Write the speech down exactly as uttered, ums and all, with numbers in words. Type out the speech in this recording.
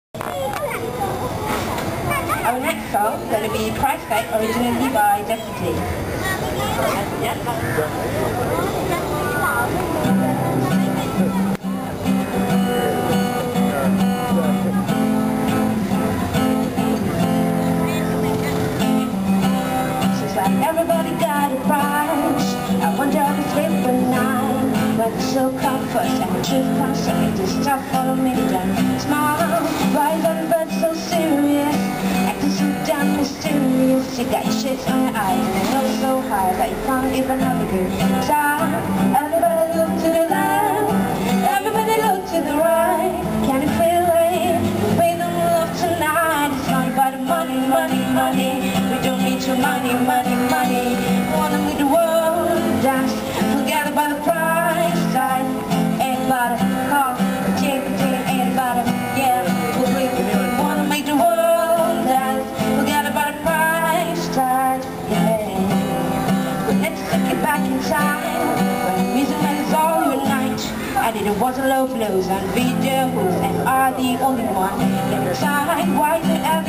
Our next song is going to be Price Tag, originally by Deputy. She's like, everybody got a price. I wonder if it's sleep at night. But the soul comes first and the truth comes second. Just stop for a minute and smile. Rise on but so serious. Acting so damn mysterious. You got your shit on your eyes and you know so high that you can't even have a good time. Everybody look to the left. Everybody look to the right. Can you feel it? We don't love tonight. It's not about the money, money, money. We don't need your money, money, money. Wanna make the world dance. Forget about the price tag. Ain't about it. Oh, chick, chick, ain't about it. Yeah, we wanna make the world dance. Forget about the price tag. Yeah. But let's take it back in time. When the music man is all your night. I didn't want to love flows and videos, and are the only one. Let me decide why you ever